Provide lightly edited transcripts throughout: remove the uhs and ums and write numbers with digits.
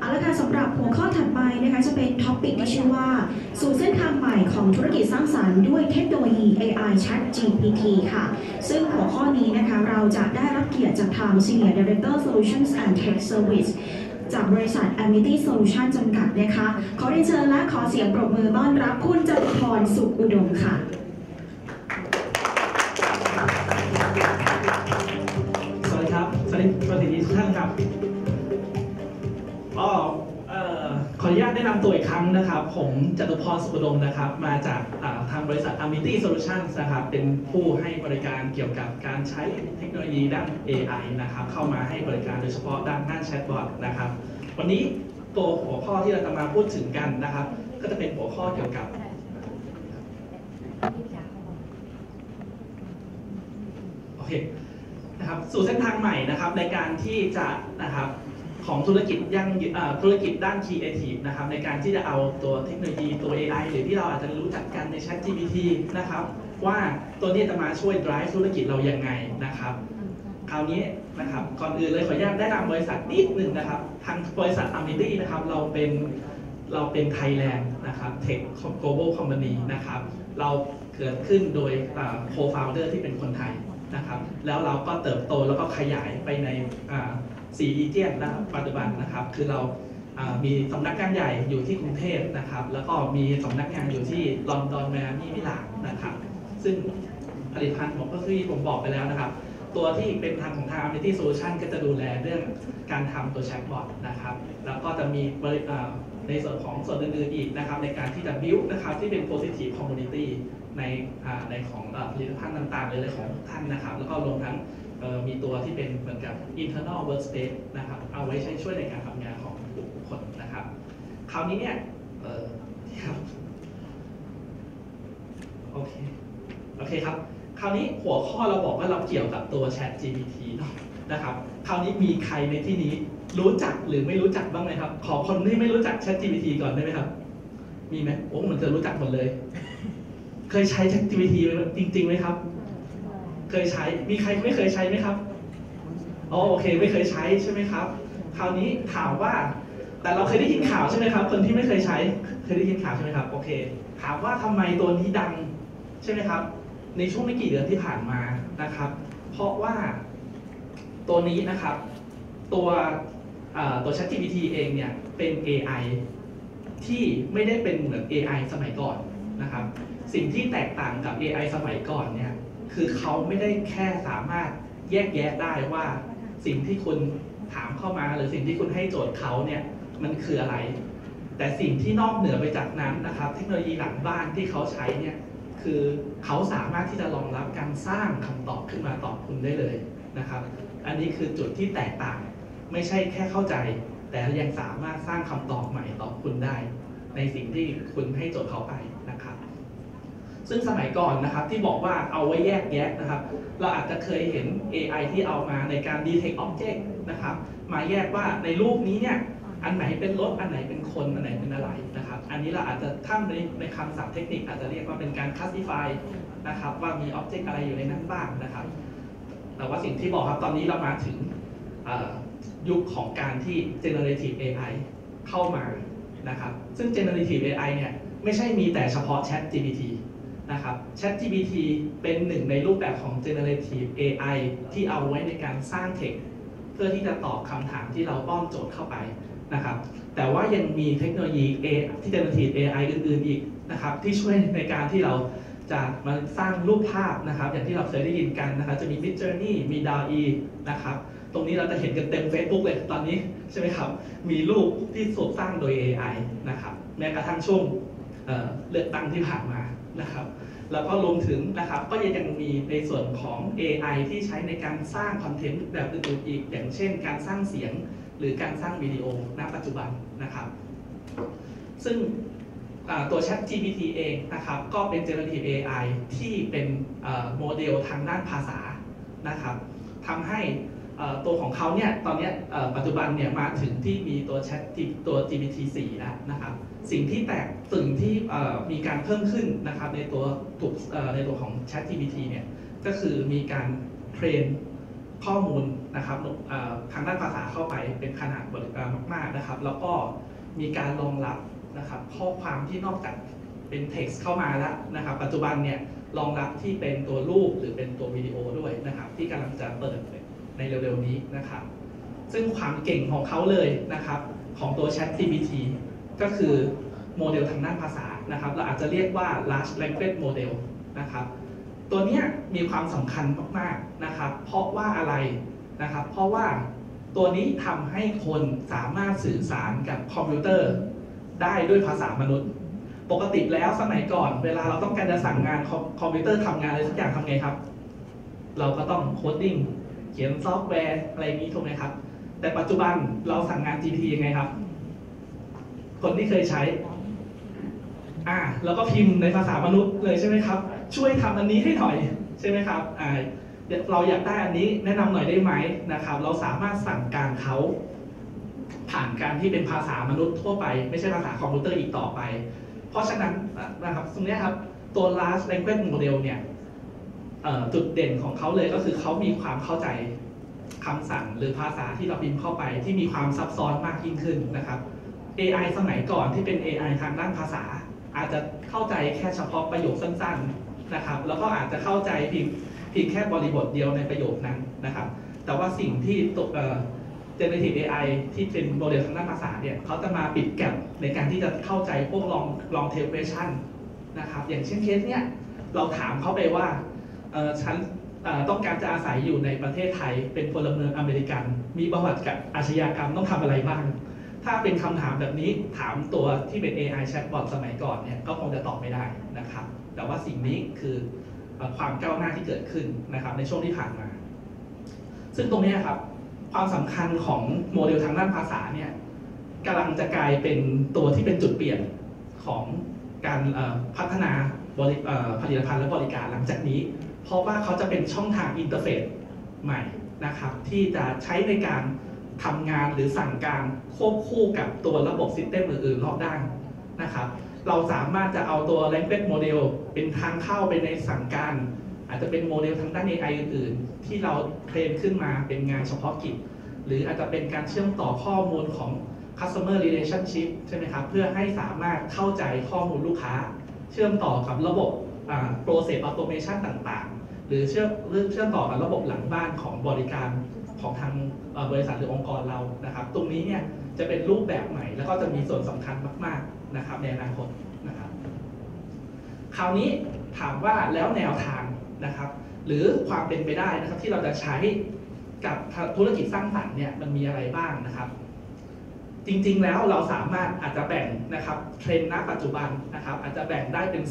เอาละค่ะสำหรับหัวข้อถัดไปนะคะจะเป็นท็อปิกที่ชื่อว่าสู่เส้นทางใหม่ของธุรกิจสร้างสรรค์ด้วยเทคโนโลยี AI Chat GPT ค่ะซึ่งหัวข้อนี้นะคะเราจะได้รับเกียรติจากทาง Senior Director Solutions and Tech Service จากบริษัท Amity Solution จำกัดนะคะขอเรียนเชิญและขอเสียงปรบมือต้อนรับคุณจตุพร สุขอุดมค่ะสวัสดีครับสวัสดีทุกท่านครับขออนุญาตแนะนำตัวอีกครั้งนะครับผมจตุพร สุขอุดมนะครับมาจากทางบริษัท Amity Solutions นะครับเป็นผู้ให้บริการเกี่ยวกับการใช้เทคโนโลยีด้าน AI นะครับเข้ามาให้บริการโดยเฉพาะด้านแชทบอทนะครับวันนี้ตัวหัวข้อที่เราจะมาพูดถึงกันนะครับก็จะเป็นหัวข้อเกี่ยวกับโอเคนะครับสู่เส้นทางใหม่นะครับในการที่จะนะครับของธุรกิจธุรกิจด้าน Creative นะครับในการที่จะเอาตัวเทคโนโลยีตัว AI หรือที่เราอาจจะรู้จักกันใน Chat GPT นะครับว่าตัวนี้จะมาช่วย drive ธุรกิจเรายังไงนะครับคราวนี้นะครับก่อนอื่นเลยขออนุญาตแนะนำบริษัทนิดหนึ่งนะครับทางบริษัท Amity นะครับเราเป็น Thailand นะครับ Tech Global Company นะครับเราเกิดขึ้นโดยco-founder ที่เป็นคนไทยนะครับแล้วเราก็เติบโตแล้วก็ขยายไปใน4 รีเจียนนะครับปัจจุบันนะครับคือเรามีสำนักงานใหญ่อยู่ที่กรุงเทพนะครับแล้วก็มีสำนักงานอยู่ที่ลอนดอนไมอามี่มิลานนะครับซึ่งผลิตภัณฑ์ผมก็คือผมบอกไปแล้วนะครับตัวที่เป็นทางของทาง Amity Solution ก็จะดูแลเรื่องการทำตัวแชทบอทนะครับแล้วก็จะมีในส่วนของส่วนอื่นๆอีกนะครับในการที่จะ build นะครับที่เป็น positive community ในของผลิตภัณฑ์ต่างๆเลยของท่านนะครับแล้วก็รวมทั้งมีตัวที่เป็นเหมือนกับ internal workspace นะครับเอาไว้ใช้ช่วยในการทำงานของบุคคลนะครับคราวนี้เนี่ยครับโอเคครับคราวนี้หัวข้อเราบอกว่าเราเกี่ยวกับตัว Chat GPT เนาะนะครับคราวนี้มีใครในที่นี้รู้จักหรือไม่รู้จักบ้างไหมครับขอคนที่ไม่รู้จัก Chat GPT ก่อนได้ไหมครับมีไหมโอ้เหมือนจะรู้จักหมดเลยเคยใช้ Chat GPT จริงๆไหมครับเคยใช้มีใครไม่เคยใช้ไหมครับโอเคไม่เคยใช้ใช่ไหมครับคราวนี้ถามว่าแต่เราเคยได้ยินข่าวใช่ไหมครับคนที่ไม่เคยใช้เคยได้ยินข่าวใช่ไหมครับโอเคถามว่าทำไมตัวนี้ดังใช่ไหมครับในช่วงไม่กี่เดือนที่ผ่านมานะครับเพราะว่าตัวนี้นะครับตัว ChatGPT เองเนี่ยเป็น AI ที่ไม่ได้เป็นเหมือน AI สมัยก่อนนะครับสิ่งที่แตกต่างกับ AI สมัยก่อนเนี่ยคือเขาไม่ได้แค่สามารถแยกแยะได้ว่าสิ่งที่คุณถามเข้ามาหรือสิ่งที่คุณให้โจทย์เขาเนี่ยมันคืออะไรแต่สิ่งที่นอกเหนือไปจากนั้นนะครับเทคโนโลยีหลังบ้านที่เขาใช้เนี่ยคือเขาสามารถที่จะรองรับการสร้างคำตอบขึ้นมาตอบคุณได้เลยนะครับอันนี้คือจุดที่แตกต่างไม่ใช่แค่เข้าใจแต่ยังสามารถสร้างคำตอบใหม่ตอบคุณได้ในสิ่งที่คุณให้โจทย์เขาไปนะครับซึ่งสมัยก่อนนะครับที่บอกว่าเอาไว้แยกแยะนะครับเราอาจจะเคยเห็น AI ที่เอามาในการ detect object นะครับมาแยกว่าในรูปนี้เนี่ยอันไหนเป็นรถอันไหนเป็นคนอันไหนเป็นอะไรนะครับอันนี้เราอาจจะถ้าในคำศัพท์เทคนิคอาจจะเรียกว่าเป็นการ classify นะครับว่ามี object อะไรอยู่ในนั้นบ้างนะครับแต่ว่าสิ่งที่บอกครับตอนนี้เรามาถึงยุคของการที่ generative AI เข้ามานะครับซึ่ง generative AI เนี่ยไม่ใช่มีแต่เฉพาะ Chat GPTนะครับ Chat GPT เป็นหนึ่งในรูปแบบของ generative AI ที่เอาไว้ในการสร้างเทคเพื่อที่จะตอบคำถามที่เราป้อนโจทย์เข้าไปนะครับแต่ว่ายังมีเทคโนโลยีที่ generative AI อื่นๆอีกนะครับที่ช่วยในการที่เราจะมาสร้างรูปภาพนะครับอย่างที่เราเคยได้ยินกันนะครับจะมี Midjourney มี DALL-E นะครับตรงนี้เราจะเห็นกันเต็ม Facebook เลยตอนนี้ใช่ไหมครับมีรูปที่ถูกสร้างโดย AI นะครับแม้กระทั่งช่วงเลือกตั้งที่ผ่านมานะครับแล้วก็รวมถึงนะครับก็ยังมีในส่วนของ AI ที่ใช้ในการสร้างคอนเทนต์แบบอื่นๆอีกอย่างเช่นการสร้างเสียงหรือการสร้างวิดีโอณปัจจุบันนะครับซึ่งตัว Chat GPT เองนะครับก็เป็น Generative AI ที่เป็นโมเดลทางด้านภาษานะครับทำให้ตัวของเขาเนี่ยตอนนี้ปัจจุบันเนี่ยมาถึงที่มีตัว Chat ตัว GPT 4 แล้วนะครับสิ่งที่มีการเพิ่มขึ้นนะครับในตัวของ Chat GPT เนี่ยก็คือมีการเทรนข้อมูลนะครับทางด้านภาษาเข้าไปเป็นขนาดมากๆนะครับแล้วก็มีการรองรับนะครับข้อความที่นอกจากเป็น text เข้ามาแล้วนะครับปัจจุบันเนี่ยรองรับที่เป็นตัวรูปหรือเป็นตัววิดีโอด้วยนะครับที่กำลังจะเปิดในเร็วๆนี้นะครับซึ่งความเก่งของเขาเลยนะครับของตัว ChatGPT ก็คือโมเดลทางด้านภาษานะครับเราอาจจะเรียกว่า large language model นะครับตัวนี้มีความสำคัญมากๆนะครับเพราะว่าอะไรนะครับเพราะว่าตัวนี้ทำให้คนสามารถสื่อสารกับคอมพิวเตอร์ได้ด้วยภาษามนุษย์ปกติแล้วสมัยก่อนเวลาเราต้องการจะสั่งงานคอมพิวเตอร์ทำงานอะไรสักอย่างทำไงครับเราก็ต้องโคดดิ้งเขียนซอฟต์แวร์อะไรนี้ถูกไหมครับแต่ปัจจุบันเราสั่งงาน GPT ยังไงครับคนที่เคยใช้แล้วก็พิมพ์ในภาษามนุษย์เลยใช่ไหมครับช่วยทำอันนี้ให้หน่อยใช่ไหมครับเราอยากได้อันนี้แนะนำหน่อยได้ไหมนะครับเราสามารถสั่งการเขาผ่านการที่เป็นภาษามนุษย์ทั่วไปไม่ใช่ภาษาคอมพิวเตอร์อีกต่อไปเพราะฉะนั้นนะครับตรงนี้ครับตัว large language model เนี่ยจุดเด่นของเขาเลยก็คือเขามีความเข้าใจคำสั่งหรือภาษาที่เราพิมพ์เข้าไปที่มีความซับซ้อนมากยิ่งขึ้นนะครับ AI สมัยก่อนที่เป็น AI ทางด้านภาษาอาจจะเข้าใจแค่เฉพาะประโยคสั้นๆนะครับแล้วก็อาจจะเข้าใจเพียงแค่บริบทเดียวในประโยคนั้นนะครับแต่ว่าสิ่งที่Generative AI ที่เป็นโมเดลทางด้านภาษาเนี่ยเขาจะมาปิดแก็ปในการที่จะเข้าใจพวกlong tail question นะครับอย่างเช่นเคสเนี้ยเราถามเขาไปว่าฉันต้องการจะอาศัยอยู่ในประเทศไทยเป็นพลเมืองอเมริกันมีประวัติกับอาชญากรรมต้องทำอะไรบ้างถ้าเป็นคำถามแบบนี้ถามตัวที่เป็น AI chatbot สมัยก่อนเนี่ยก็คงจะตอบไม่ได้นะครับแต่ว่าสิ่งนี้คือความก้าวหน้าที่เกิดขึ้นนะครับในช่วงที่ผ่านมาซึ่งตรงนี้ครับความสำคัญของโมเดลทางด้านภาษาเนี่ยกำลังจะกลายเป็นตัวที่เป็นจุดเปลี่ยนของการพัฒนาผลิตภัณฑ์และบริการหลังจากนี้เพราะว่าเขาจะเป็นช่องทางอินเทอร์เฟซใหม่นะครับที่จะใช้ในการทำงานหรือสั่งการควบคู่กับตัวระบบซิสเต็มอื่นๆรอบด้านนะครับเราสามารถจะเอาตัว language model เป็นทางเข้าไปในสั่งการอาจจะเป็นโมเดลทางด้าน AI อื่นๆที่เราเทรนขึ้นมาเป็นงานเฉพาะกิจหรืออาจจะเป็นการเชื่อมต่อข้อมูลของ customer relationship ใช่ไหมครับเพื่อให้สามารถเข้าใจข้อมูลลูกค้าเชื่อมต่อกับระบบ process automation ต่างๆหรือเชื่อมต่อกับระบบหลังบ้านของบริการของทางบริษัทหรือองค์กรเรานะครับตรงนี้เนี่ยจะเป็นรูปแบบใหม่แล้วก็จะมีส่วนสำคัญมากๆนะครับในอนาคตนะครับคราวนี้ถามว่าแล้วแนวทางนะครับหรือความเป็นไปได้นะครับที่เราจะใช้กับธุรกิจสร้างสรรค์เนี่ยมันมีอะไรบ้างนะครับจริงๆแล้วเราสามารถอาจจะแบ่งนะครับเทรนด์ณปัจจุบันนะครับอาจจะแบ่งได้เป็น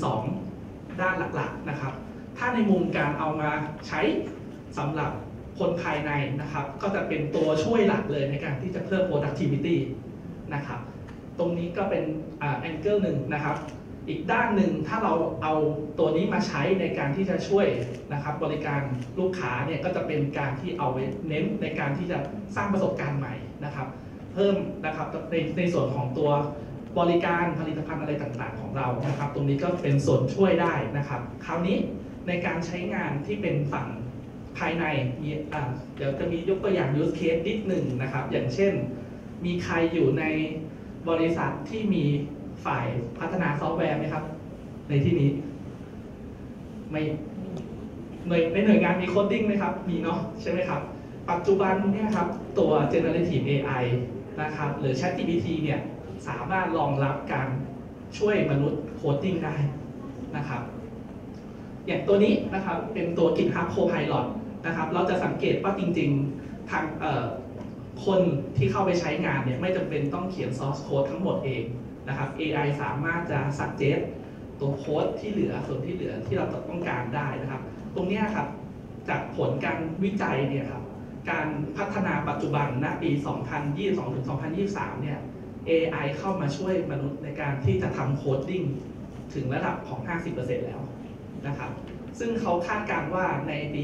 2ด้านหลักๆนะครับถ้าในมุมการเอามาใช้สำหรับคนภายในนะครับก็จะเป็นตัวช่วยหลักเลยในการที่จะเพิ่ม productivity นะครับตรงนี้ก็เป็นangle หนึ่งนะครับอีกด้านหนึ่งถ้าเราเอาตัวนี้มาใช้ในการที่จะช่วยนะครับบริการลูกค้าเนี่ยก็จะเป็นการที่เอาไว้เน้นในการที่จะสร้างประสบการณ์ใหม่นะครับเพิ่มนะครับในส่วนของตัวบริการผลิตภัณฑ์อะไรต่างๆของเรานะครับตรงนี้ก็เป็นส่วนช่วยได้นะครับคราวนี้ในการใช้งานที่เป็นฝั่งภายในเดี๋ยวจะมียกตัวอย่าง use case นิดหนึ่งนะครับอย่างเช่นมีใครอยู่ในบริษัทที่มีฝ่ายพัฒนาซอฟต์แวร์ไหมครับในที่นี้ไม่ในหน่วยงานมีโคดดิ้งไหมครับมีเนาะใช่ไหมครับปัจจุบันเนี่ยครับตัว generative AI นะครับหรือ ChatGPT เนี่ยสามารถรองรับการช่วยมนุษย์โคดดิ้งได้นะครับอย่างตัวนี้นะครับเป็นตัว GitHub Copilot นะครับเราจะสังเกตว่าจริงๆทางคนที่เข้าไปใช้งานเนี่ยไม่จำเป็นต้องเขียน source code ทั้งหมดเองนะครับ AI สามารถจะ suggest ตัวโค้ดที่เหลือส่วนที่เหลือที่เราต้องการได้นะครับตรงนี้ครับจากผลการวิจัยเนี่ยครับการพัฒนาปัจจุบันณปี 2022 ถึง 2023 เนี่ย AI เข้ามาช่วยมนุษย์ในการที่จะทำโคดดิ้งถึงระดับของ 50% แล้วนะครับซึ่งเขาคาดการณ์ว่าในปี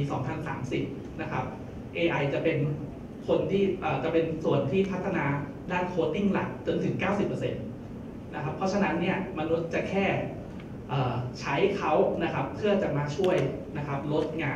2030 นะครับ AI จะเป็นคนที่จะเป็นส่วนที่พัฒนาด้านโคดดิ้งหลักจนถึง 90%นะครับเพราะฉะนั้นเนี่ยมนุษย์จะแค่ใช้เขานะครับเพื่อจะมาช่วยนะครับลดงาน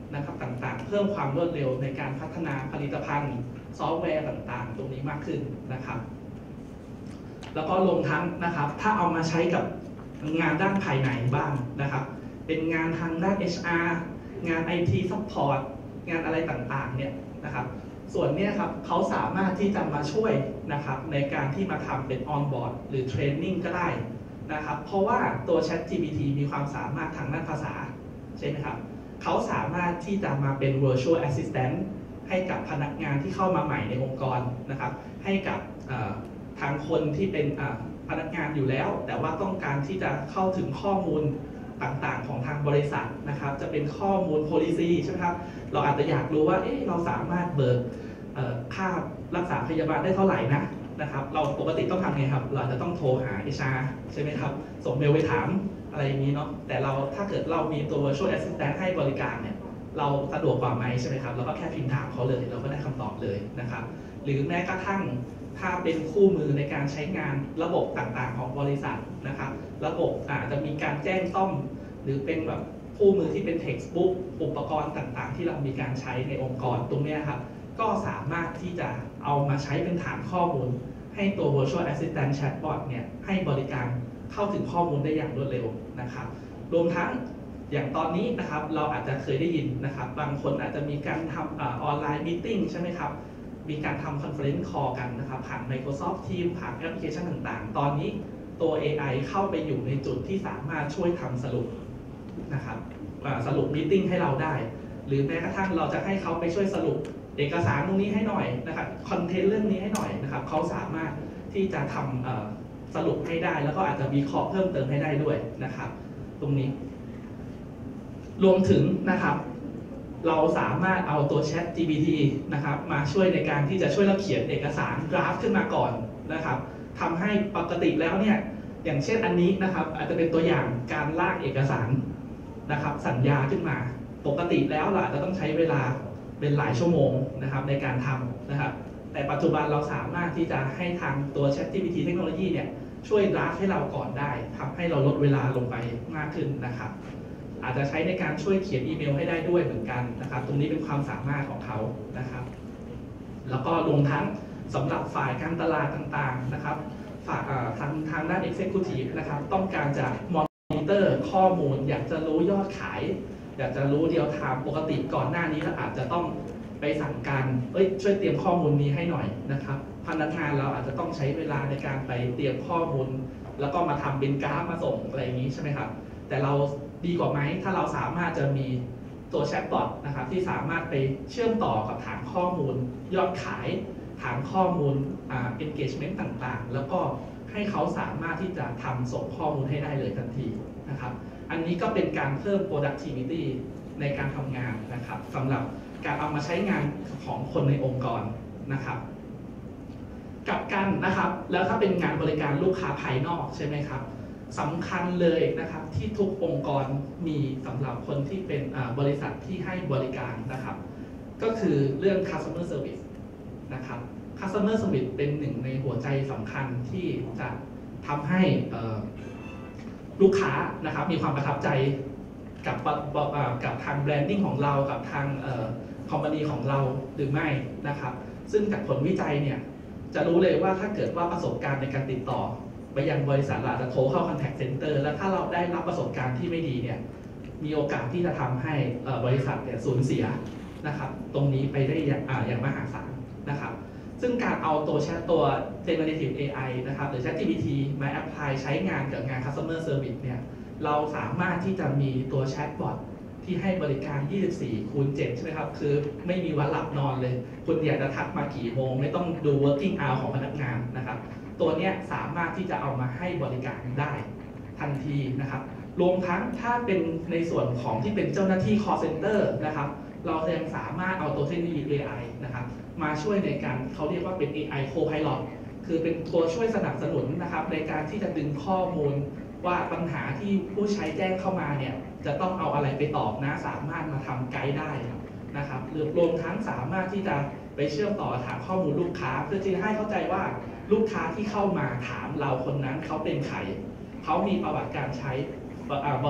นะครับต่างๆเพิ่มความรวดเร็วในการพัฒนาผลิตภัณฑ์ซอฟต์แวร์ต่างๆตรงนี้มากขึ้นนะครับแล้วก็รวมทั้งนะครับถ้าเอามาใช้กับงานด้านภายในบ้างนะครับเป็นงานทางด้าน HR งาน IT Support งานอะไรต่างๆเนี่ยนะครับส่วนนี้ครับเขาสามารถที่จะมาช่วยนะครับในการที่มาทำเป็น on-board หรือ training ก็ได้นะครับเพราะว่าตัว ChatGPT มีความสามารถทางด้านภาษาใช่ไหมครับเขาสามารถที่จะมาเป็น virtual assistant ให้กับพนักงานที่เข้ามาใหม่ในองค์กรนะครับให้กับทางคนที่เป็นพนักงานอยู่แล้วแต่ว่าต้องการที่จะเข้าถึงข้อมูลต่างๆของทางบริษัทนะครับจะเป็นข้อมูล policy ใช่ไหมครับเราอาจจะอยากรู้ว่าเราสามารถเบิกค่ารักษาพยาบาลได้เท่าไหร่นะครับเราปกติต้องทำไงครับเราจะต้องโทรหา HR ใช่ไหมครับส่งเมลไปถามอะไรอย่างนี้เนาะแต่เราถ้าเกิดเรามีตัว virtual assistant ให้บริการเนี่ยเราสะดวกกว่าไหมใช่ไหมครับเราก็แค่พิมพ์ถามเขาเลยเราก็ได้คำตอบเลยนะครับหรือแม้กระทั่งถ้าเป็นคู่มือในการใช้งานระบบต่างๆของบริษัทนะครับระบบอาจจะมีการแจ้งซ่อมหรือเป็นแบบคู่มือที่เป็น textbook อุปกรณ์ต่างๆที่เรามีการใช้ในองค์กรตรงนี้ครับก็สามารถที่จะเอามาใช้เป็นฐานข้อมูลให้ตัว virtual assistant chatbot เนี่ยให้บริการเข้าถึงข้อมูลได้อย่างรวดเร็วนะครับรวมทั้งอย่างตอนนี้นะครับเราอาจจะเคยได้ยินนะครับบางคนอาจจะมีการทำออนไลน์มีตติ้งใช่ไหมครับมีการทำคอนเฟอเรนซ์คอลกันนะครับผ่าน Microsoft Teams ผ่านแอปพลิเคชันต่างๆตอนนี้ตัว AI เข้าไปอยู่ในจุดที่สามารถช่วยทำสรุปนะครับสรุปมีตติ้งให้เราได้หรือแม้กระทั่งเราจะให้เขาไปช่วยสรุปเอกสารตรงนี้ให้หน่อยนะครับคอนเทนต์เรื่องนี้ให้หน่อยนะครับเขาสามารถที่จะทำสรุปให้ได้แล้วก็อาจจะวิเคราะห์เพิ่มเติมให้ได้ด้วยนะครับตรงนี้รวมถึงนะครับเราสามารถเอาตัว Chat GPT นะครับมาช่วยในการที่จะช่วยเราเขียนเอกสารกราฟขึ้นมาก่อนนะครับทำให้ปกติแล้วเนี่ยอย่างเช่นอันนี้นะครับอาจจะเป็นตัวอย่างการลากเอกสารนะครับสัญญาขึ้นมาปกติแล้วเราอาจจะต้องใช้เวลาเป็นหลายชั่วโมงนะครับในการทำนะครับแต่ปัจจุบันเราสามารถที่จะให้ทางตัว ChatGPT เทคโนโลยีเนี่ยช่วยดราฟให้เราก่อนได้ทำให้เราลดเวลาลงไปมากขึ้นนะครับอาจจะใช้ในการช่วยเขียนอีเมลให้ได้ด้วยเหมือนกันนะครับตรงนี้เป็นความสามารถของเขานะครับแล้วก็รวมทั้งสำหรับฝ่ายการตลาดต่างๆนะครับฝ่ายทางด้าน Executive นะครับต้องการจะมอนิเตอร์ข้อมูลอยากจะรู้ยอดขายอยากจะรู้เรียลไทม์ปกติก่อนหน้านี้เราอาจจะต้องไปสั่งการช่วยเตรียมข้อมูลนี้ให้หน่อยนะครับพนักงานเราอาจจะต้องใช้เวลาในการไปเตรียมข้อมูลแล้วก็มาทำเป็นกราฟมาส่งอะไรอย่างนี้ใช่ไหมครับแต่เราดีกว่าไหมถ้าเราสามารถจะมีตัวแชทบอทนะครับที่สามารถไปเชื่อมต่อกับฐานข้อมูลยอดขายฐานข้อมูลengagement ต่างๆแล้วก็ให้เขาสามารถที่จะทำส่งข้อมูลให้ได้เลยทันทีนะครับอันนี้ก็เป็นการเพิ่ม productivity ในการทำงานนะครับสำหรับการเอามาใช้งานของคนในองค์กรนะครับกลับกันนะครับแล้วถ้าเป็นงานบริการลูกค้าภายนอกใช่ไหมครับสำคัญเลยนะครับที่ทุกองค์กรมีสำหรับคนที่เป็นบริษัทที่ให้บริการนะครับก็คือเรื่อง customer service นะครับ customer service เป็นหนึ่งในหัวใจสำคัญที่จะทำให้ลูกค้านะครับมีความประทับใจกับทางแบรนดิ้งของเรากับทางคอมพานีของเราหรือไม่นะครับซึ่งจากผลวิจัยเนี่ยจะรู้เลยว่าถ้าเกิดว่าประสบการณ์ในการติดต่อไปยังบริษัทเราจะโทรเข้า contact center แล้วถ้าเราได้รับประสบการณ์ที่ไม่ดีเนี่ยมีโอกาสที่จะทำให้บริษัทเนี่ยสูญเสียนะครับตรงนี้ไปได้อย่างมหาศาลนะครับซึ่งการเอาตัว generative AI นะครับหรือ ChatGPT มา apply ใช้งานกับงาน customer service เนี่ยเราสามารถที่จะมีตัว chatbot ที่ให้บริการ 24/7 ใช่ไหมครับคือไม่มีวันหลับนอนเลยคุณอยากจะทักมากี่โมงไม่ต้องดู working hour ของพนักงานนะครับตัวนี้สามารถที่จะเอามาให้บริการได้ทันทีนะครับรวมทั้งถ้าเป็นในส่วนของที่เป็นเจ้าหน้าที่ call center นะครับเรายังสามารถเอาตัวเทคโนโลยี AI นะครับมาช่วยในการเขาเรียกว่าเป็น AI co-pilot คือเป็นตัวช่วยสนับสนุนนะครับในการที่จะดึงข้อมูลว่าปัญหาที่ผู้ใช้แจ้งเข้ามาเนี่ยจะต้องเอาอะไรไปตอบนะสามารถมาทำไกด์ได้นะครับรวมทั้งสามารถที่จะไปเชื่อมต่อฐานข้อมูลลูกค้าเพื่อที่จะให้เข้าใจว่าลูกค้าที่เข้ามาถามเราคนนั้นเขาเป็นใครเขามีประวัติการใช้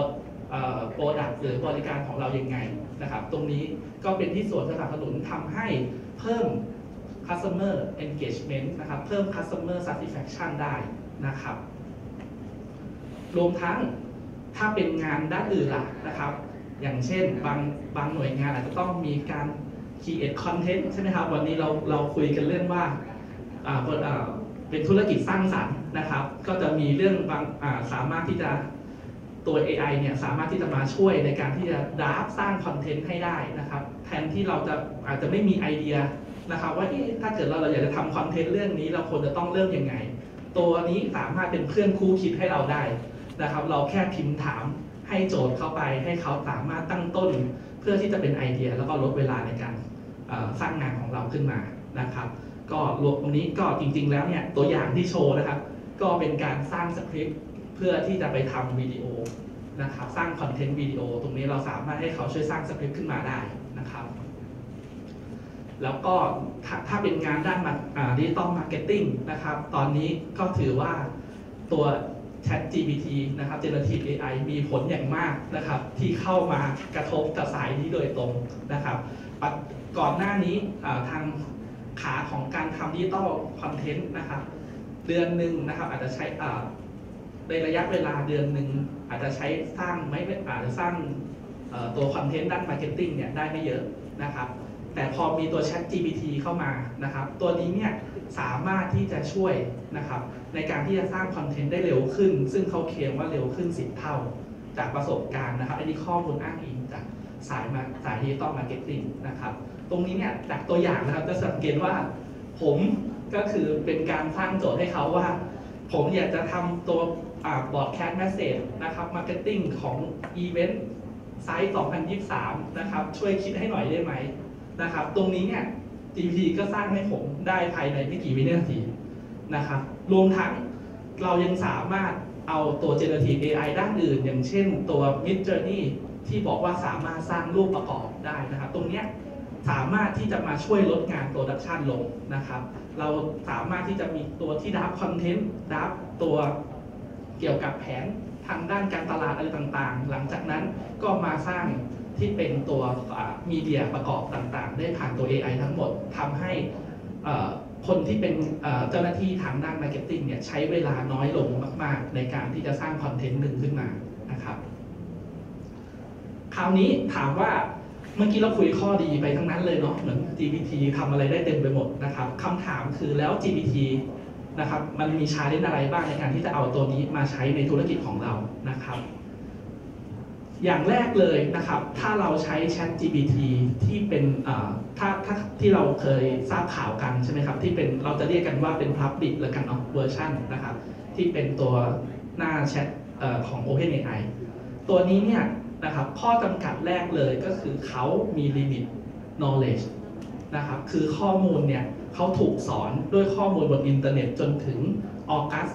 product หรือบริการของเรายังไงนะครับตรงนี้ก็เป็นที่ส่วนสนับสนุนทำให้เพิ่ม customer engagement นะครับเพิ่ม customer satisfaction ได้นะครับรวมทั้งถ้าเป็นงานด้านอื่นล่ะนะครับอย่างเช่นบางหน่วยงานอาจจะต้องมีการ create content ใช่ไหมครับวันนี้เราคุยกันเรื่องว่าเป็นธุรกิจสร้างสรรค์นะครับก็จะมีเรื่องสามารถที่จะตัว AI เนี่ยสามารถที่จะมาช่วยในการที่จะดราฟสร้างคอนเทนต์ให้ได้นะครับแทนที่เราอาจจะไม่มีไอเดียนะครับว่าถ้าเกิดเราอยากจะทำคอนเทนต์เรื่องนี้เราควรจะต้องเริ่มยังไงตัวนี้สามารถเป็นเพื่อนคู่คิดให้เราได้นะครับเราแค่พิมพ์ถามให้โจทย์เข้าไปให้เขาสามารถตั้งต้นเพื่อที่จะเป็นไอเดียแล้วก็ลดเวลาในการสร้างงานของเราขึ้นมานะครับก็ตรงนี้ก็จริงๆแล้วเนี่ยตัวอย่างที่โชว์นะครับก็เป็นการสร้างสคริปต์เพื่อที่จะไปทำวิดีโอนะครับสร้างคอนเทนต์วิดีโอตรงนี้เราสามารถให้เขาช่วยสร้างสคริปต์ขึ้นมาได้นะครับแล้วก็ถ้าเป็นงานด้านดิจิตอลมาร์เก็ตติ้งนะครับตอนนี้ก็ถือว่าตัว ChatGPT นะครับ Generative AI มีผลอย่างมากนะครับที่เข้ามากระทบกับสายนี้โดยตรงนะครับก่อนหน้านี้ทางขาของการทำดิจิตอลคอนเทนต์นะครับเดือนหนึ่งนะครับอาจจะใช้ในระยะเวลาเดือนหนึ่งอาจจะใช้สร้างอาจจะสร้างตัวคอนเทนต์ด้านมาร์เก็ตติ้งเนี่ยได้ไม่เยอะนะครับแต่พอมีตัว Chat GPT เข้ามานะครับตัวนี้เนี่ยสามารถที่จะช่วยนะครับในการที่จะสร้างคอนเทนต์ได้เร็วขึ้นซึ่งเขาเคลมว่าเร็วขึ้น10 เท่าจากประสบการณ์นะครับอันนี้ข้อมูลอ้างอิงจากสายดิจิตอลมาร์เก็ตติ้งนะครับตรงนี้เนี่ยจากตัวอย่างนะครับจะสังเกตว่าผมก็คือเป็นการสร้างโจทย์ให้เขาว่าผมอยากจะทำตัวbroadcast message นะครับ marketing ของ event Site 2023 นะครับช่วยคิดให้หน่อยได้ไหมนะครับตรงนี้เนี่ย GPT ก็สร้างให้ผมได้ภายในไม่กี่วินาทีนะครับรวมทั้งเรายังสามารถเอาตัว generative AI ด้านอื่นอย่างเช่นตัว Midjourney ที่บอกว่าสามารถสร้างรูปประกอบได้นะครับตรงนี้สามารถที่จะมาช่วยลดงานโปรดักชันลงนะครับเราสามารถที่จะมีตัวที่ดับคอนเทนต์ดับตัวเกี่ยวกับแผนทางด้านการตลาดอะไรต่างๆหลังจากนั้นก็มาสร้างที่เป็นตัวมีเดียประกอบต่างๆได้ผ่านตัว AI ทั้งหมดทำให้คนที่เป็นเจ้าหน้าที่ทางด้านมาร์เก็ตติ้งเนี่ยใช้เวลาน้อยลงมากๆในการที่จะสร้างคอนเทนต์หนึ่งขึ้นมานะครับคราวนี้ถามว่าเมื่อกี้เราคุยข้อดีไปทั้งนั้นเลยเนาะเหมือน GPT ทำอะไรได้เต็มไปหมดนะครับคำถามคือแล้ว GPT นะครับมันมีชาเลนจ์อะไรบ้างในการที่จะเอาตัวนี้มาใช้ในธุรกิจของเรานะครับอย่างแรกเลยนะครับถ้าเราใช้ Chat GPT ที่เป็นถ้าที่เราเคยทราบข่าวกันใช่ไหมครับที่เป็นเราจะเรียกกันว่าเป็น Public แล้วกันเนาะเวอร์ชันนะครับที่เป็นตัวหน้าแชทของ OpenAI ตัวนี้เนี่ยนะครับข้อจำกัดแรกเลยก็คือเขามี limit knowledge นะครับคือข้อมูลเนี่ยเขาถูกสอนด้วยข้อมูลบนอินเทอร์เน็ตจนถึงออกัส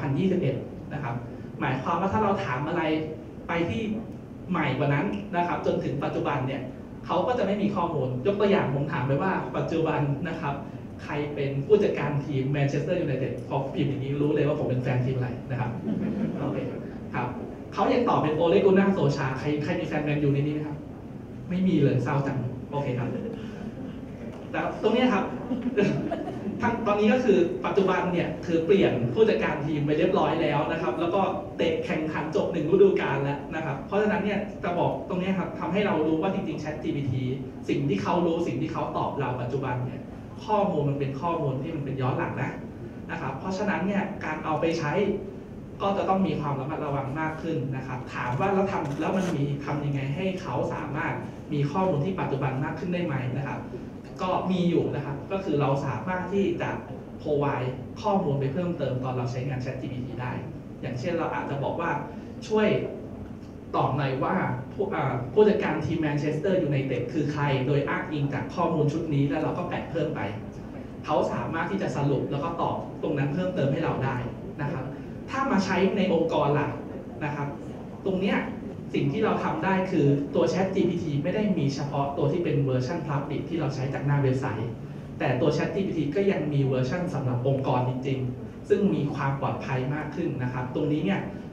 2021 นะครับหมายความว่าถ้าเราถามอะไรไปที่ใหม่กว่านั้นนะครับจนถึงปัจจุบันเนี่ยเขาก็จะไม่มีข้อมูลยกตัวอย่างผมถามไปว่าปัจจุบันนะครับใครเป็นผู้จัดการทีมแมนเชสเตอร์ยูไนเต็ดพอพิมพ์อย่างนี้รู้เลยว่าผมเป็นแฟนทีมอะไรนะครับโอเคครับเขายังตอบเป็นโอเลกูน่าโซชาใครมีแฟนแมนยูในนี้ไหมครับไม่มีเลยเศร้าจังโอเคครับแต่ตรงนี้ครับตอนนี้ก็คือปัจจุบันเนี่ยคือเปลี่ยนผู้จัดการทีมไปเรียบร้อยแล้วนะครับแล้วก็เตะแข่งขันจบ1 ฤดูกาลแล้วนะครับเพราะฉะนั้นเนี่ยจะบอกตรงนี้ครับทำให้เรารู้ว่าจริงๆ Chat GPT สิ่งที่เขารู้สิ่งที่เขาตอบเราปัจจุบันเนี่ยข้อมูลมันเป็นข้อมูลที่มันเป็นย้อนหลังนะครับเพราะฉะนั้นเนี่ยการเอาไปใช้ก็จะต้องมีความระมัดระวังมากขึ้นนะครับถามว่าแล้วมันมีทำยังไงให้เขาสามารถมีข้อมูลที่ปัจจุบันมากขึ้นได้ไหมนะครับก็มีอยู่นะครับก็คือเราสามารถที่จะ provide ข้อมูลไปเพิ่มเติมตอนเราใช้งาน Chat GPT ได้อย่างเช่นเราอาจจะบอกว่าช่วยตอบหน่อยว่าผู้จัดการทีมแมนเชสเตอร์ยูไนเต็ดคือใครโดยอ้างอิงจากข้อมูลชุดนี้แล้วเราก็แปะเพิ่มไปเขาสามารถที่จะสรุปแล้วก็ตอบตรงนั้นเพิ่มเติมให้เราได้นะครับถ้ามาใช้ในองค์กรล่ะนะครับตรงเนี้ยสิ่งที่เราทำได้คือตัว Chat GPT ไม่ได้มีเฉพาะตัวที่เป็นเวอร์ชัน Public ที่เราใช้จากหน้าเว็บไซต์แต่ตัว Chat GPT ก็ยังมีเวอร์ชันสำหรับองค์กรจริงๆซึ่งมีความปลอดภัยมากขึ้นนะครับตรงนี้เนี่ย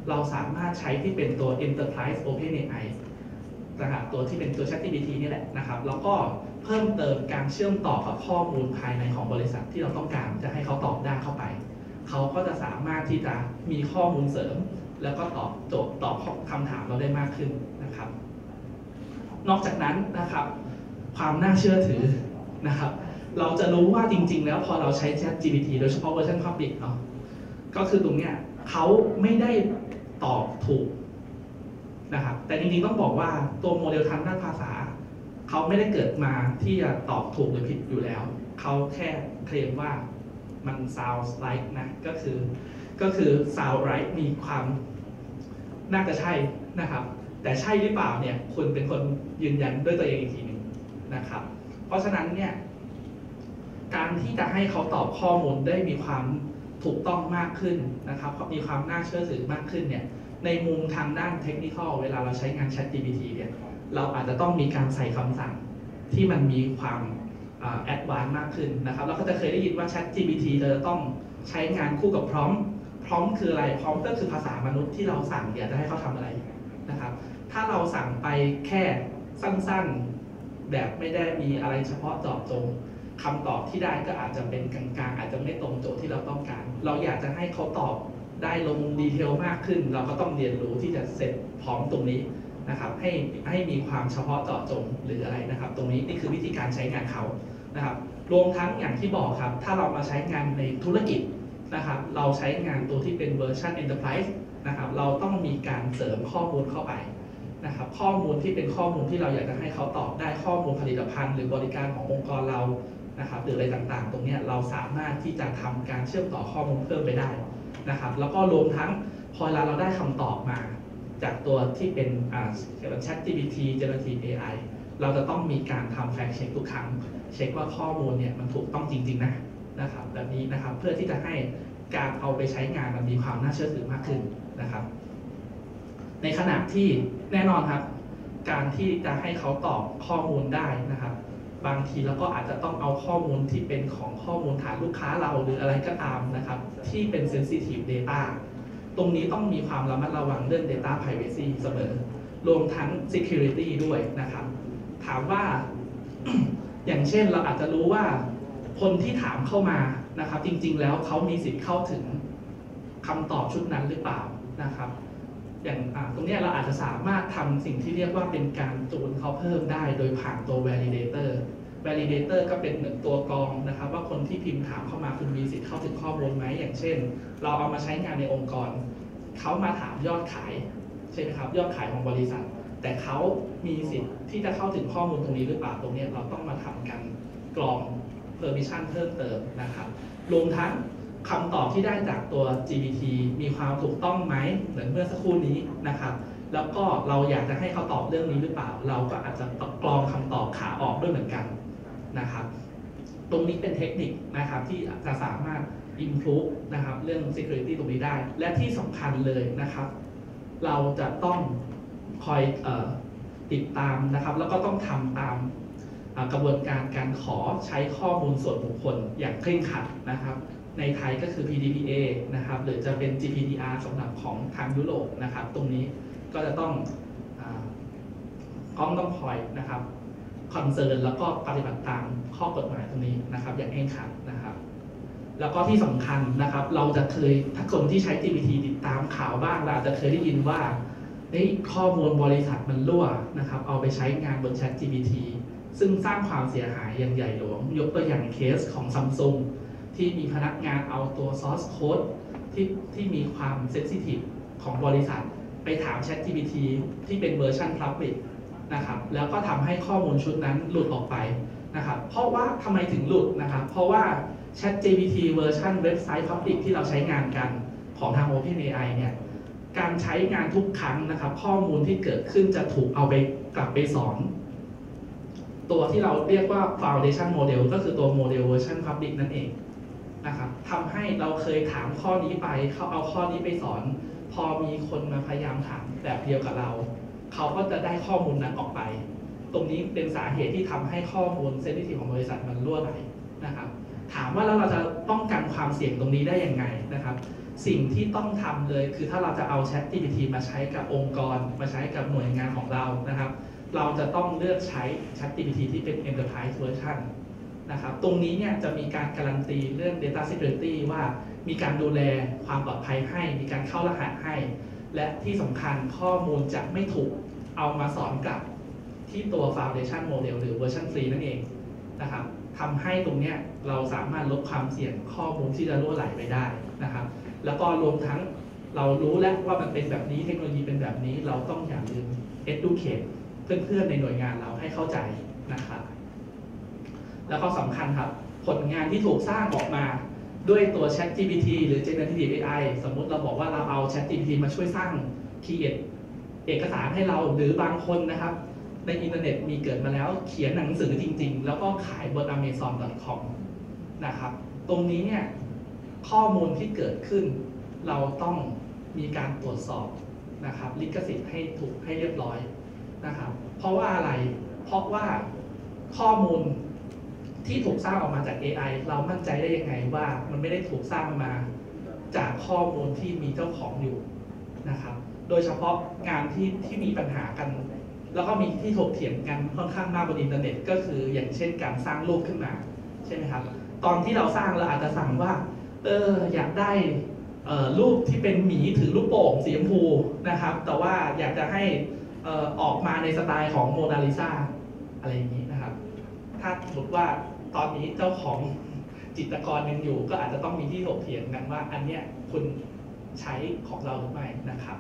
เราสามารถใช้ที่เป็นตัว Enterprise OpenAI นะครับตัวที่เป็นตัว ChatGPT นี่แหละนะครับแล้วก็เพิ่มเติมการเชื่อมต่อกับข้อมูลภายในของบริษัทที่เราต้องการจะให้เขาตอบได้เข้าไปเขาก็จะสามารถที่จะมีข้อมูลเสริมแล้วก็ตอบโจทย์ตอบคำถามเราได้มากขึ้นนะครับนอกจากนั้นนะครับความน่าเชื่อถือนะครับเราจะรู้ว่าจริงๆแล้วพอเราใช้ ChatGPT โดยเฉพาะเวอร์ชัน Public เนาะก็คือตรงเนี้ยเขาไม่ได้ตอบถูกนะครับแต่จริงๆต้องบอกว่าตัวโมเดลทางด้านภาษาเขาไม่ได้เกิดมาที่จะตอบถูกหรือผิดอยู่แล้วเขาแค่เคลมว่ามัน sounds like นะก็คือ sound right มีความน่าจะใช่นะครับแต่ใช่หรือเปล่าเนี่ยคุณเป็นคนยืนยันด้วยตัวเองอีกทีหนึ่งนะครับเพราะฉะนั้นเนี่ยการที่จะให้เขาตอบข้อมูลได้มีความถูกต้องมากขึ้นนะครับมีความน่าเชื่อถือมากขึ้นเนี่ยในมุมทางด้านเทคนิคอลเวลาเราใช้งาน ChatGPT เนี่ยเราอาจจะต้องมีการใส่คำสั่งที่มันมีความแอดวานซ์มากขึ้นนะครับเราก็จะเคยได้ยินว่า ChatGPT จะต้องใช้งานคู่กับ prompt คืออะไร prompt ก็คือภาษามนุษย์ที่เราสั่งอยากจะให้เขาทำอะไรนะครับถ้าเราสั่งไปแค่สั้นๆแบบไม่ได้มีอะไรเฉพาะเจาะจงคำตอบที่ได้ก็อาจจะเป็นกลางๆอาจจะไม่ตรงโจทย์ที่เราต้องการเราอยากจะให้เขาตอบได้ลงดีเทลมากขึ้นเราก็ต้องเรียนรู้ที่จะเสร็จพร้อมตรงนี้นะครับให้มีความเฉพาะเจาะจงหรืออะไรนะครับตรงนี้นี่คือวิธีการใช้งานเขานะครับรวมทั้งอย่างที่บอกครับถ้าเรามาใช้งานในธุรกิจนะครับเราใช้งานตัวที่เป็นเวอร์ชัน Enterprise นะครับเราต้องมีการเสริมข้อมูลเข้าไปนะครับข้อมูลที่เป็นข้อมูลที่เราอยากจะให้เขาตอบได้ข้อมูลผลิตภัณฑ์หรือบริการขององค์กรเรานะครับหรืออะไรต่างๆตรงนี้เราสามารถที่จะทำการเชื่อมต่อข้อมูลเพิ่มไปได้นะครับแล้วก็รวมทั้งพอเราได้คำตอบมาจากตัวที่เป็นChatGPT Generative AI เราจะต้องมีการทำ fact check ทุกครั้งเช็คว่าข้อมูลเนี่ยมันถูกต้องจริงๆนะครับแบบนี้นะครับเพื่อที่จะให้การเอาไปใช้งานมันมีความน่าเชื่อถือมากขึ้นนะครับในขณะที่แน่นอนครับการที่จะให้เขาตอบข้อมูลได้นะครับบางทีเราก็อาจจะต้องเอาข้อมูลที่เป็นของข้อมูลฐานลูกค้าเราหรืออะไรก็ตามนะครับที่เป็น sensitive data ตรงนี้ต้องมีความระมัดระวังเรื่อง data privacy เสมอรวมทั้ง security ด้วยนะครับถามว่า อย่างเช่นเราอาจจะรู้ว่าคนที่ถามเข้ามานะครับจริงๆแล้วเขามีสิทธิ์เข้าถึงคำตอบชุดนั้นหรือเปล่านะครับอย่างตรงนี้เราอาจจะสามารถทำสิ่งที่เรียกว่าเป็นการจูนเขาเพิ่มได้โดยผ่านตัว validator ก็เป็นเหมือนตัวกรองนะครับว่าคนที่พิมพ์ถามเข้ามาคุณมีสิทธิ์เข้าถึงข้อมูลไหมอย่างเช่นเราเอามาใช้งานในองค์กรเขามาถามยอดขายใช่ไหมครับยอดขายของบริษัทแต่เขามีสิทธิ์ที่จะเข้าถึงข้อมูลตรงนี้หรือเปล่าตรงนี้เราต้องมาทำกันกรอง permission เพิ่มเติมนะครับรวมทั้งคำตอบที่ได้จากตัว GPT มีความถูกต้องไหมเหมือนเมื่อสักครู่นี้นะครับแล้วก็เราอยากจะให้เขาตอบเรื่องนี้หรือเปล่าเราก็อาจจะกรองคำตอบขาออกด้วยเหมือนกันนะครับตรงนี้เป็นเทคนิคนะครับที่จะสามารถ improve นะครับเรื่อง security ตรงนี้ได้และที่สำคัญเลยนะครับเราจะต้องคอยติดตามนะครับแล้วก็ต้องทำตามกระบวนการขอใช้ข้อมูลส่วนบุคคลอย่างเคร่งครัดนะครับในไทยก็คือ PDPA นะครับหรือจะเป็น GDPR สำหรับของทางยุโรปนะครับตรงนี้ก็จะต้องต้องคอยนะครับคอนเซิร์นแล้วก็ปฏิบัติตามข้อกฎหมายตรงนี้นะครับอย่างเคร่งครัดนะครับแล้วก็ที่สำคัญนะครับเราจะเคยถ้าคนที่ใช้ GPT ติดตามข่าวบ้างเราอาจจะเคยได้ยินว่าข้อมูลบริษัทมันรั่วนะครับเอาไปใช้งานบน ChatGPT ซึ่งสร้างความเสียหายอย่างใหญ่หลวงยกตัวอย่างเคสของ Samsung ที่มีพนักงานเอาตัว source code ที่มีความ sensitive ของบริษัทไปถาม ChatGPT ที่เป็นเวอร์ชัน public นะครับแล้วก็ทำให้ข้อมูลชุดนั้นหลุดออกไปนะครับเพราะว่าทำไมถึงหลุดนะครับเพราะว่า ChatGPT เวอร์ชันเว็บไซต์ public ที่เราใช้งานกันของทาง OpenAI เนี่ยการใช้งานทุกครั้งนะครับข้อมูลที่เกิดขึ้นจะถูกเอาไปกลับไปสอนตัวที่เราเรียกว่า foundation model ก็คือตัวโมเดลเวอร์ชัน public นั่นเองนะครับทำให้เราเคยถามข้อนี้ไปเขาเอาข้อนี้ไปสอนพอมีคนมาพยายามถามแบบเดียวกับเราเขาก็จะได้ข้อมูลนั้นออกไปตรงนี้เป็นสาเหตุที่ทำให้ข้อมูลเซนซิทีฟของบริษัทมันรั่วไหลนะครับถามว่าแล้วเราจะป้องกันความเสี่ยงตรงนี้ได้ยังไงนะครับสิ่งที่ต้องทำเลยคือถ้าเราจะเอา ChatGPT มาใช้กับองค์กรมาใช้กับหน่วยงานของเรานะครับเราจะต้องเลือกใช้ ChatGPT ที่เป็น Enterprise Version นะครับตรงนี้เนี่ยจะมีการการันตีเรื่อง Data Security ว่ามีการดูแลความปลอดภัยให้มีการเข้ารหัสให้และที่สำคัญข้อมูลจะไม่ถูกเอามาสอนกลับที่ตัว Foundation Model หรือ Version Free นั่นเองนะครับทำให้ตรงนี้เราสามารถลดความเสี่ยงข้อมูลที่จะรั่วไหลไปได้นะครับแล้วก็รวมทั้งเรารู้แล้วว่ามันเป็นแบบนี้เทคโนโลยีเป็นแบบนี้เราต้องอย่าลืม educate เพื่อนๆในหน่วยงานเราให้เข้าใจนะครับแล้วก็สำคัญครับผลงานที่ถูกสร้างออกมาด้วยตัว ChatGPT หรือ Generative AI สมมุติเราบอกว่าเราเอา ChatGPT มาช่วยสร้าง create เอกสารให้เราหรือบางคนนะครับในอินเทอร์เน็ตมีเกิดมาแล้วเขียนหนังสือจริงๆแล้วก็ขายบน Amazon.com นะครับตรงนี้เนี่ยข้อมูลที่เกิดขึ้นเราต้องมีการตรวจสอบนะครับลิขสิทธิ์ให้ถูกให้เรียบร้อยนะครับเพราะว่าอะไรเพราะว่าข้อมูลที่ถูกสร้างออกมาจาก AI เรามั่นใจได้ยังไงว่ามันไม่ได้ถูกสร้างมาจากข้อมูลที่มีเจ้าของอยู่นะครับโดยเฉพาะงานที่มีปัญหากันแล้วก็มีที่ถกเถียงกันค่อนข้างมากบนอินเทอร์เน็ตก็คืออย่างเช่นการสร้างรูปขึ้นมาใช่ไหมครับตอนที่เราสร้างเราอาจจะสั่งว่าอยากได้รูปที่เป็นหมีถือลูกโป่งสีชมพูนะครับแต่ว่าอยากจะให้ออกมาในสไตล์ของโมนาลิซาอะไรอย่างนี้นะครับถ้าสมมติว่าตอนนี้เจ้าของจิตรกรยังอยู่ก็อาจจะต้องมีที่ถกเถียงกันว่าอันเนี้ยคุณใช้ของเราหรือไม่นะครับ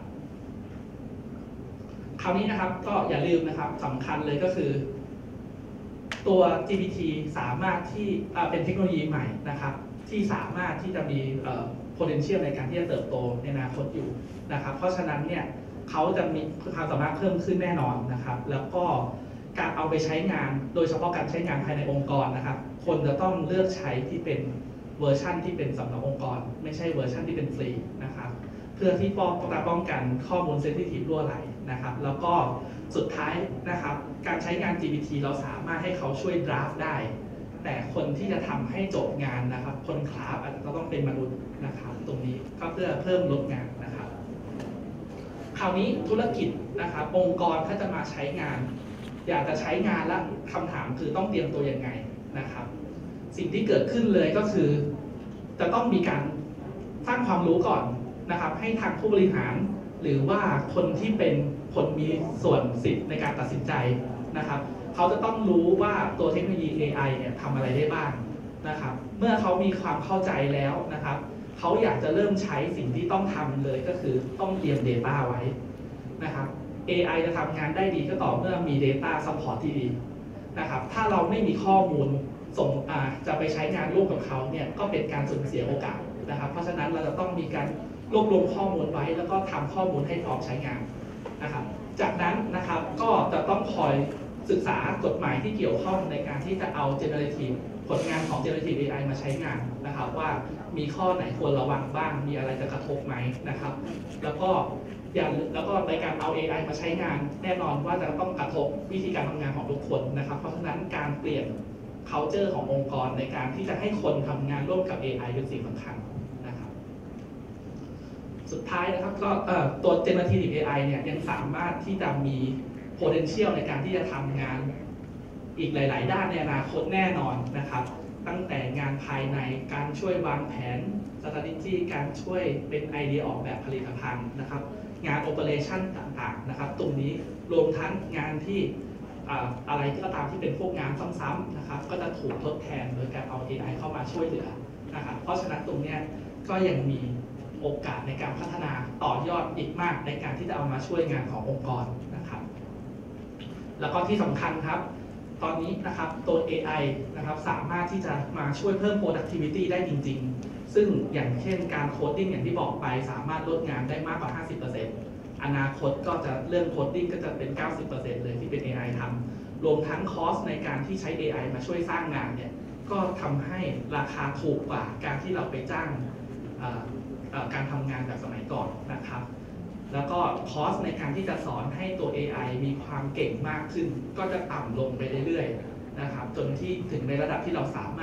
คราวนี้นะครับก็อย่าลืมนะครับสำคัญเลยก็คือตัว GPT สามารถที่เป็นเทคโนโลยีใหม่นะครับที่สามารถที่จะมีpotential ในการที่จะเติบโตในอนาคตอยู่นะครับเพราะฉะนั้นเนี่ยเขาจะมีความสามารถเพิ่มขึ้นแน่นอนนะครับแล้วก็การเอาไปใช้งานโดยเฉพาะการใช้งานภายในองค์กรนะครับคนจะต้องเลือกใช้ที่เป็นเวอร์ชันที่เป็นสำหรับองค์กรไม่ใช่เวอร์ชันที่เป็นฟรีนะครับเพื่อที่ป้องกันข้อมูลเซนซิทีฟรั่วไหลนะครับแล้วก็สุดท้ายนะครับการใช้งาน GPT เราสามารถให้เขาช่วยดราฟได้แต่คนที่จะทำให้จบงานนะครับคนคราฟอาจจะต้องเป็นมนุษย์นะครับตรงนี้ก็เพื่อเพิ่มลดงานนะครับคราวนี้ธุรกิจนะครับองค์กรถ้าจะมาใช้งานอยากจะใช้งานแล้วคำถามคือต้องเตรียมตัวยังไงนะครับสิ่งที่เกิดขึ้นเลยก็คือจะต้องมีการสร้างความรู้ก่อนนะครับให้ทางผู้บริหารหรือว่าคนที่เป็นคนมีส่วนสิทธิ์ในการตัดสินใจนะครับเขาจะต้องรู้ว่าตัวเทคโนโลยี AI เนี่ยทำอะไรได้บ้างนะครับเมื่อเขามีความเข้าใจแล้วนะครับเขาอยากจะเริ่มใช้สิ่งที่ต้องทำเลยก็คือต้องเตรียม Data ไว้นะครับ AI จะทำงานได้ดีก็ต่อเมื่อมี Data Support ที่ดีนะครับถ้าเราไม่มีข้อมูลจะไปใช้งานร่วมกับเขาเนี่ยก็เป็นการสูญเสียโอกาสนะครับเพราะฉะนั้นเราจะต้องมีการรวบรวมข้อมูลไว้แล้วก็ทำข้อมูลให้พร้อมใช้งานนะครับจากนั้นนะครับก็จะต้องคอยศึกษากฎหมายที่เกี่ยวข้องในการที่จะเอา generative ผลงานของ generative AI มาใช้งานนะครับว่ามีข้อไหนควรระวังบ้างมีอะไรจะกระทบไหมนะครับแล้วก็ในการเอา AI มาใช้งานแน่นอนว่าจะต้องกระทบวิธีการทำงานของทุกคนนะครับเพราะฉะนั้นการเปลี่ยน culture ขององค์กรในการที่จะให้คนทำงานร่วมกับ AI เป็นสิ่งสำคัญนะครับสุดท้ายนะครับก็ตัว generative AI เนี่ยยังสามารถที่จะมี potential ในการที่จะทำงานอีกหลายๆด้านในอนาคตแน่นอนนะครับตั้งแต่งานภายในการช่วยวางแผน strategy การช่วยเป็นไอเดียออกแบบผลิตภัณฑ์นะครับงาน operation ต่างๆนะครับตรงนี้รวมทั้งงานที่อะไรก็ตามที่เป็นพวกงานซ้ำๆนะครับก็จะถูกทดแทนโดยการเอา AI เข้ามาช่วยเหลือนะครับเพราะฉะนั้นตรงนี้ก็ยังมีโอกาสในการพัฒนาต่อยอดอีกมากในการที่จะเอามาช่วยงานขององค์กรนะครับแล้วก็ที่สำคัญครับตอนนี้นะครับตัว AI นะครับสามารถที่จะมาช่วยเพิ่ม productivity ได้จริงๆซึ่งอย่างเช่นการโคดดิ้งอย่างที่บอกไปสามารถลดงานได้มากกว่า 50% อนาคตก็จะเรื่องโคดดิ้งก็จะเป็น 90% เลยที่เป็น AI ทำรวมทั้งคอสในการที่ใช้ AI มาช่วยสร้างงานเนี่ยก็ทำให้ราคาถูกกว่าการที่เราไปจ้างการทำงานแบบสมัยก่อนนะครับแล้วก็คอสในการที่จะสอนให้ตัว AI มีความเก่งมากขึ้นก็จะต่ำลงไปเรื่อยๆนะครับจนที่ถึงในระดับที่เราสามารถ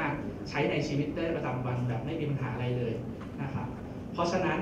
ใช้ในชีวิตได้ประจำวันแบบไม่มีปัญหาอะไรเลยนะครับเพราะฉะนั้น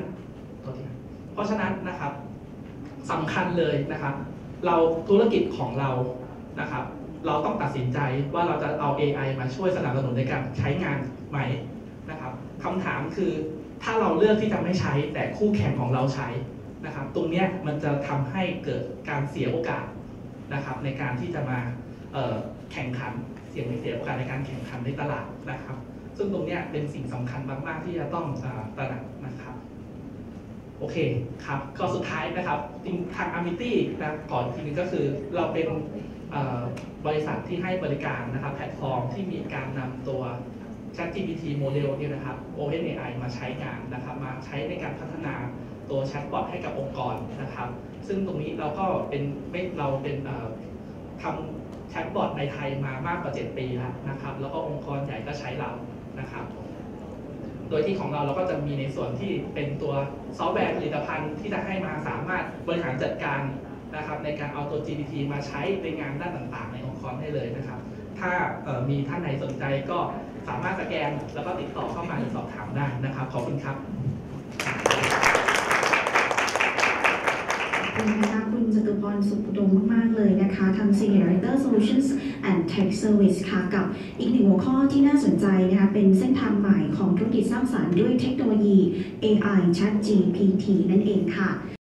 นะครับสำคัญเลยนะครับเราธุรกิจของเรานะครับเราต้องตัดสินใจว่าเราจะเอา AI มาช่วยสนับสนุนในการใช้งานไหมนะครับคำถามคือถ้าเราเลือกที่จะไม่ใช้แต่คู่แข่งของเราใช้นะครับตรงนี้มันจะทำให้เกิดการเสียโอกาสนะครับในการที่จะมาแข่งขันเสียโอกาสในการแข่งขันในตลาดนะครับซึ่งตรงนี้เป็นสิ่งสำคัญมากๆที่จะต้องตระหนักนะครับโอเคครับก็สุดท้ายนะครับทาง Amity นะก่อนทีนึงก็คือเราเป็นบริษัทที่ให้บริการนะครับแพลตฟอร์มที่มีการนำตัว ChatGPT โมเดลนี่นะครับ OpenAI มาใช้งานนะครับมาใช้ในการพัฒนาตัวแชทบอทให้กับองค์กรนะครับซึ่งตรงนี้เราก็เป็นทำแชทบอทในไทยมามากกว่า7 ปีแล้วนะครับแล้วก็องค์กรใหญ่ก็ใช้เรานะครับโดยที่ของเราก็จะมีในส่วนที่เป็นตัวซอฟต์แวร์ผลิตภัณฑ์ที่จะให้มาสามารถบริหารจัดการนะครับในการเอาตัว GPT มาใช้ในงานด้านต่างๆในองค์กรได้เลยนะครับถ้ามีท่านไหนสนใจก็สามารถสแกนแล้วก็ติดต่อเข้ามาสอบถามได้นะครับขอบคุณครับขอบคุณนะคะคุณจตุพรสุขอุดมมากๆเลยนะคะทาง Senior Director Solutions and Tech Service ค่ะกับอีกหนึ่งหัวข้อที่น่าสนใจนะคะเป็นเส้นทางใหม่ของธุรกิจสร้างสรรค์ด้วยเทคโนโลยี AI ChatGPT นั่นเองค่ะ